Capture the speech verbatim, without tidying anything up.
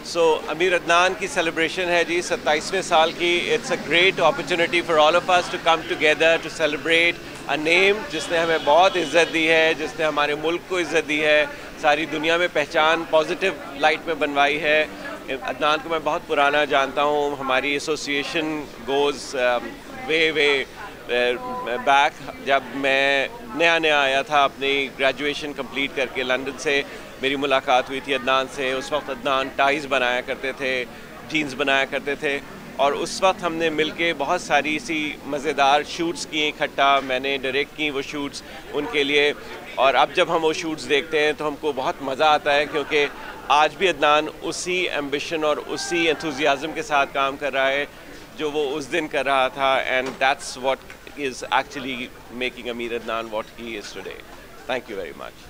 सो अमीर अदनान की सेलिब्रेशन है जी सत्ताईसवें साल की। It's a great opportunity for all of us to come together to celebrate a name जिसने हमें बहुत इज़्ज़त दी है, जिसने हमारे मुल्क को इज़्ज़त दी है, सारी दुनिया में पहचान पॉजिटिव लाइट में बनवाई है। अदनान को मैं बहुत पुराना जानता हूँ। हमारी association goes way way back. जब मैं नया नया आया था अपनी ग्रेजुएशन कंप्लीट करके लंदन से, मेरी मुलाकात हुई थी अदनान से। उस वक्त अदनान टाइज़ बनाया करते थे, जीन्स बनाया करते थे, और उस वक्त हमने मिलके बहुत सारी सी मज़ेदार शूट्स किए इकट्ठा। मैंने डायरेक्ट की वो शूट्स उनके लिए, और अब जब हम वो शूट्स देखते हैं तो हमको बहुत मज़ा आता है, क्योंकि आज भी अदनान उसी एम्बिशन और उसी एंथुजियाज़म के साथ काम कर रहा है जो वो उस दिन कर रहा था। And that's what is actually making Amir Adnan what he is today. Thank you very much.